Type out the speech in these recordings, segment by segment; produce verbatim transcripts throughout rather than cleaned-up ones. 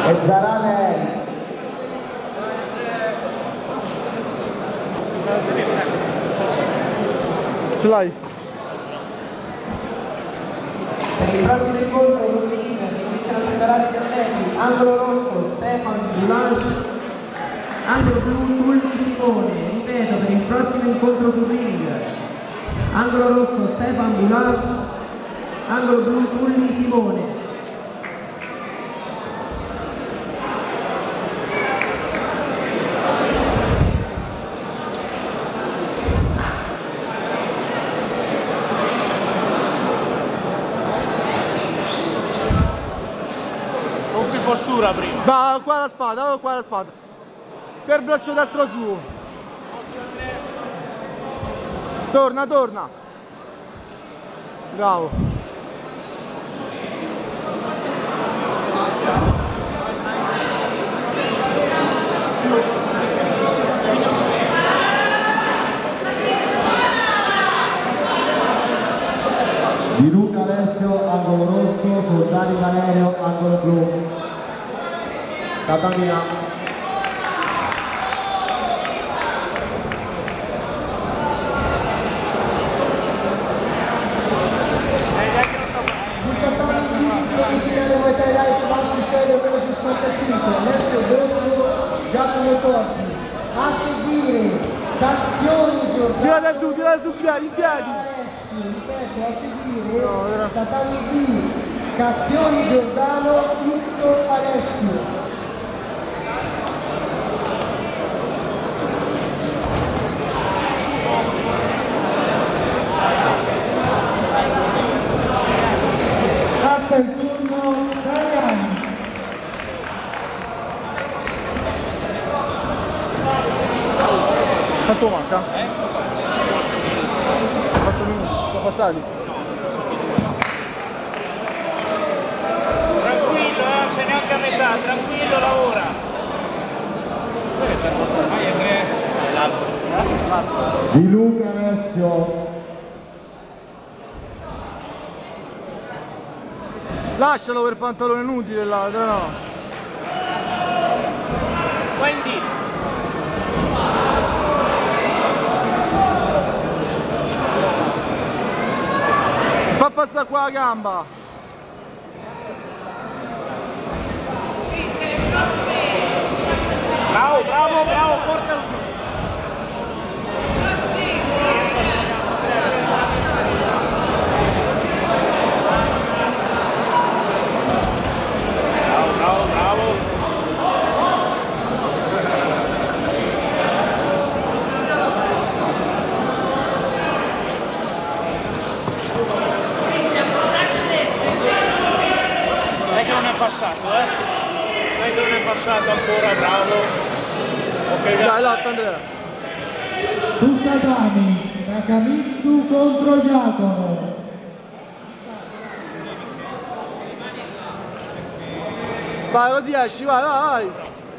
e Zarate Eric. Ce l'hai? Per il prossimo incontro sul ring si cominciano a preparare gli atleti. Angolo rosso Stefano Boulage, angolo blu Tulli Simone. Ripeto, per il prossimo incontro sul ring, angolo rosso Stefano Boulage, angolo blu Tulli Simone. Postura prima. Va qua la spada, va qua la spada. Per braccio destro su. Torna, torna. Bravo. Di Luca Alessio, angolo rosso, Soldati Valerio, angolo blu. Tatamina. Giacomo Torti. A seguire Cacchioni Giordano. Tirate su, tirate su, in piedi. Ripeto, a seguire Tatami B. Cacchioni Giordano, Izzo Alessio. Passa il turno Zariani. Quanto manca? Eh? quattro minuti, sono passati. Tranquillo, eh, se neanche a metà, tranquillo, lavora. Di Luca Alessio. Lascialo per pantalone inutile là, no. Quindi fa passare qua la gamba. bravo, bravo, bravo, portalo giù. Bravo, bravo, bravo. Sai che non è passato, eh? Sai che non è passato ancora, bravo. Ok, Dai, lotta Andrea. Sul tatami, Nakamitsu contro Giacomo. Vai, così esci, vai, vai, vai.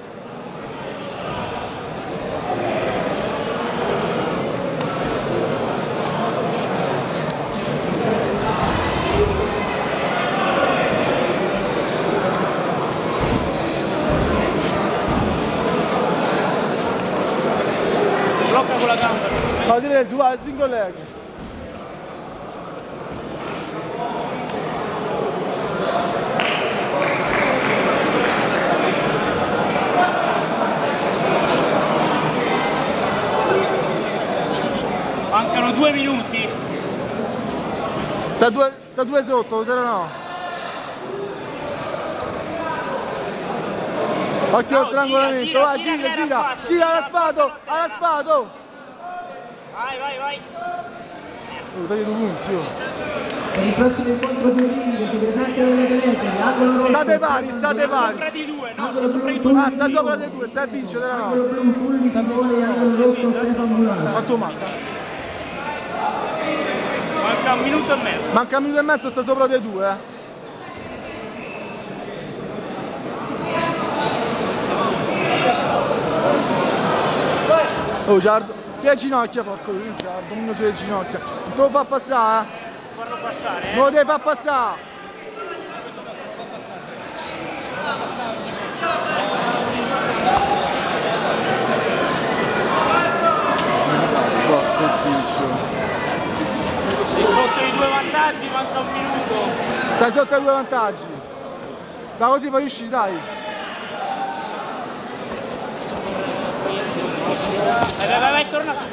Blocca con la gamba. Va dire su, vai, single leg. Mancano due minuti. Sta due, sta due sotto, vedere no. Occhio No, allo strangolamento, gira, vai, gira, gira, gira, gira, gira, gira alla gira, spado, gira, alla spado. Vai, vai, vai. Oh, tagli due punti, oh. Per il prossimo incontro sul ring si presentano le atlete. Angolo rosso. State pari, state pari. Sopra di due, no, Angolo sopra di blu, due. Ah, sta sopra dei due, stai a vincere, no. Angolo blu Tulli Simone e angolo rosso Stefano Mulano. Quanto manca? Manca un minuto e mezzo. Manca un minuto e mezzo, sta sopra dei due, eh. Oh, Giardo, che ginocchia, porco di Giardo, uno sulle ginocchia. Non te lo fa passare, eh? Farlo passare, eh. Non lo devi far passare. Stai sotto ai due vantaggi. Da così poi riuscì, dai. Vai, vai, vai, vai, torna su.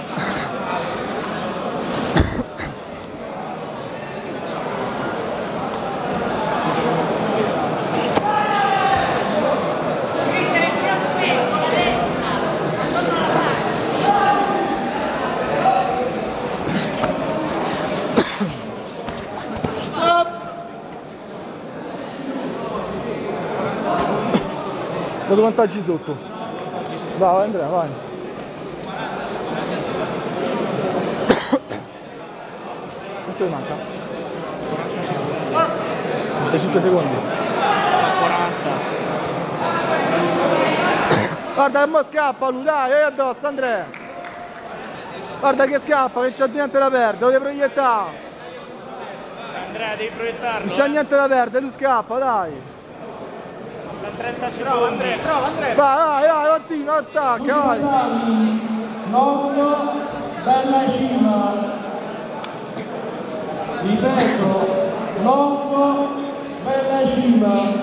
Due vantaggi sotto. Vai, vai Andrea, vai. Quanto mi manca? quarantacinque secondi. quaranta. Guarda che mo scappa lui, dai, vai addosso Andrea. Guarda che scappa, che c'è niente da perdere, lo devi proiettare. Andrea, devi proiettarlo. Non c'è niente da perdere, lui scappa, dai. trenta secondi. Andrea, prova Andrea. Vai, vai, vai, continua, attacca, vai. Nonno, bella cima. Ripeto, Nonno, bella cima.